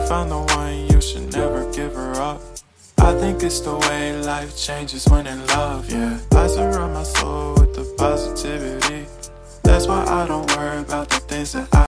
found the one, you should never give her up. I think it's the way life changes when in love, yeah. I surround my soul with the positivity. That's why I don't worry about the things that I